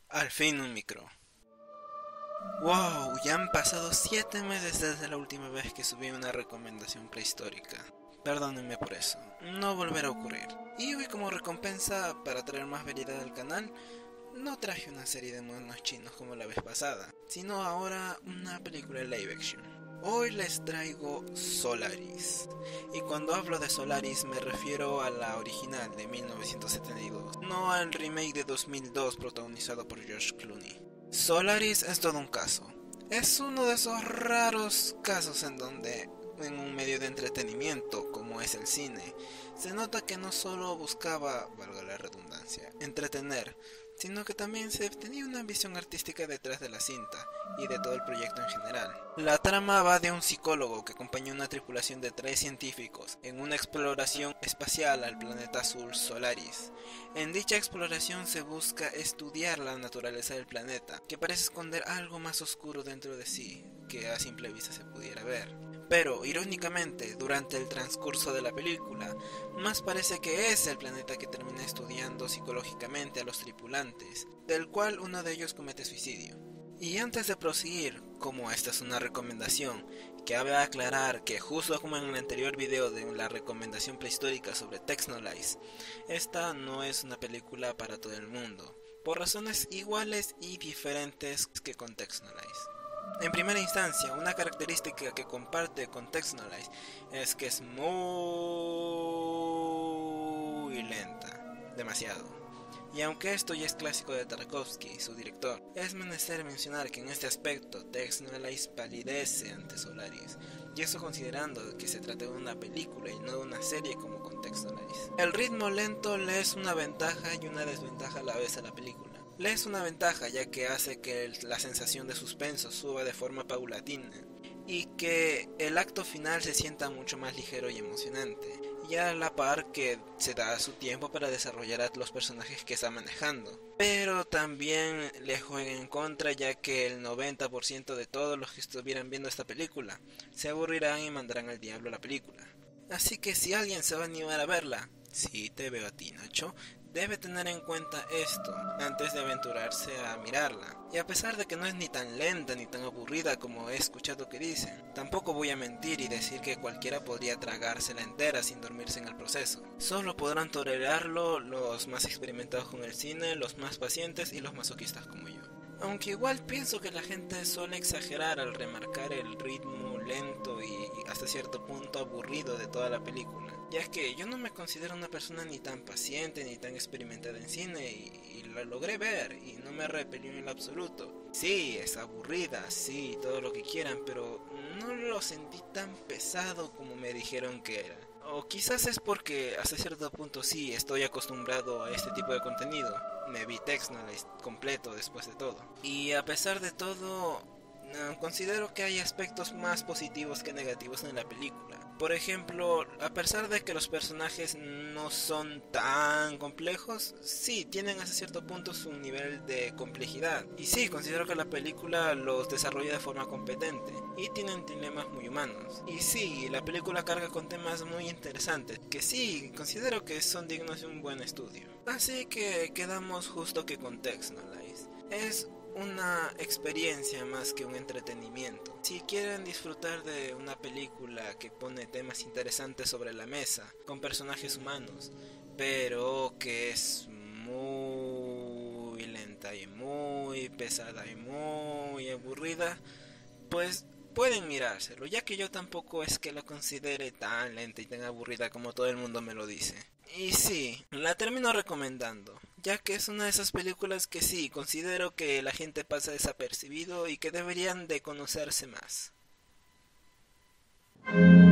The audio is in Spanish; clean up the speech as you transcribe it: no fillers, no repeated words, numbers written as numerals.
Al fin un micro. Wow, ya han pasado 7 meses desde la última vez que subí una recomendación prehistórica. Perdónenme por eso, no volverá a ocurrir. Y hoy como recompensa, para traer más variedad al canal, no traje una serie de monos chinos como la vez pasada, sino ahora una película live action. Hoy les traigo Solaris. Y cuando hablo de Solaris me refiero a la original de 1972, no al remake de 2002 protagonizado por George Clooney. Solaris es todo un caso. Es uno de esos raros casos en donde, en un medio de entretenimiento como es el cine, se nota que no solo buscaba, valga la redundancia, entretener, sino que también se tenía una visión artística detrás de la cinta y de todo el proyecto en general. La trama va de un psicólogo que acompaña una tripulación de 3 científicos en una exploración espacial al planeta azul Solaris. En dicha exploración se busca estudiar la naturaleza del planeta, que parece esconder algo más oscuro dentro de sí, que a simple vista se pudiera ver. Pero, irónicamente, durante el transcurso de la película, más parece que es el planeta que termina estudiando psicológicamente a los tripulantes, del cual uno de ellos comete suicidio. Y antes de proseguir, como esta es una recomendación, cabe aclarar que justo como en el anterior video de la recomendación prehistórica sobre Texnolize, esta no es una película para todo el mundo, por razones iguales y diferentes que con Texnolize. En primera instancia, una característica que comparte con Texnolize es que es muy lenta, demasiado. Y aunque esto ya es clásico de Tarkovsky, su director, es menester mencionar que en este aspecto Texnolize palidece ante Solaris, y eso considerando que se trata de una película y no de una serie como con Texnolize. El ritmo lento le es una ventaja y una desventaja a la vez a la película. Le es una ventaja ya que hace que la sensación de suspenso suba de forma paulatina y que el acto final se sienta mucho más ligero y emocionante, y a la par que se da su tiempo para desarrollar a los personajes que está manejando. Pero también le juega en contra ya que el 90% de todos los que estuvieran viendo esta película se aburrirán y mandarán al diablo la película. Así que si alguien se va a animar a verla, sí te veo a ti, Nacho, debe tener en cuenta esto antes de aventurarse a mirarla. Y a pesar de que no es ni tan lenta ni tan aburrida como he escuchado que dicen, tampoco voy a mentir y decir que cualquiera podría tragársela entera sin dormirse en el proceso. Solo podrán tolerarlo los más experimentados con el cine, los más pacientes y los masoquistas como yo. Aunque igual pienso que la gente suele exagerar al remarcar el ritmo lento y hasta cierto punto aburrido de toda la película, ya que yo no me considero una persona ni tan paciente ni tan experimentada en cine y la logré ver y no me repelió en lo absoluto. Sí, es aburrida, sí, todo lo que quieran, pero no lo sentí tan pesado como me dijeron que era. O quizás es porque hasta cierto punto sí estoy acostumbrado a este tipo de contenido. Me vi Textnoise completo después de todo. Y a pesar de todo, considero que hay aspectos más positivos que negativos en la película. Por ejemplo, a pesar de que los personajes no son tan complejos, sí tienen hasta cierto punto su nivel de complejidad. Y sí, considero que la película los desarrolla de forma competente y tienen dilemas muy humanos. Y sí, la película carga con temas muy interesantes, que sí, considero que son dignos de un buen estudio. Así que quedamos justo que con Texnolize. Es una experiencia más que un entretenimiento. Si quieren disfrutar de una película que pone temas interesantes sobre la mesa, con personajes humanos, pero que es muy lenta y muy pesada y muy aburrida, pues pueden mirárselo, ya que yo tampoco es que lo considere tan lenta y tan aburrida como todo el mundo me lo dice. Y sí, la termino recomendando, ya que es una de esas películas que sí, considero que la gente pasa desapercibido y que deberían de conocerse más.